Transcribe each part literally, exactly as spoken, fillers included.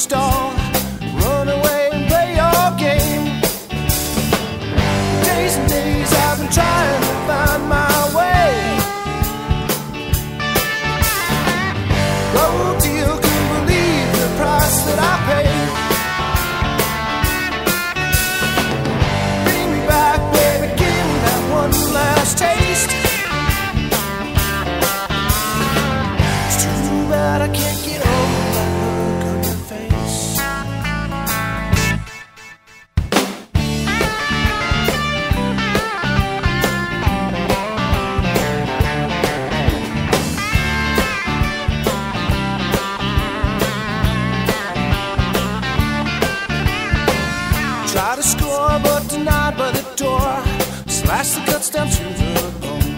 stall, run away and play your game. Days and days I've been trying to find my way. Road deal, couldn't believe the price that I paid. Bring me back, baby, give me that one last taste. It's too bad I can't get over that look on your face. Try to score, but denied by the door. Slash the cuts down to the bone.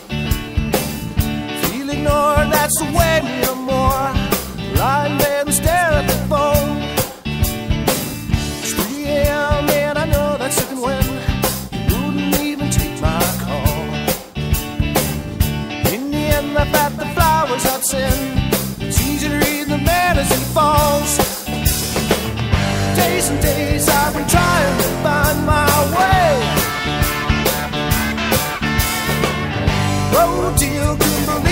Feel ignored, that's the way no more. Lie in bed and stare at the phone. It's three A M and I know that's second when you wouldn't even take my call. In the end, I pat the flowers I'd send. It's easy to read the man as he falls. Days and days I've been trying to find my way. Road deal, couldn't believe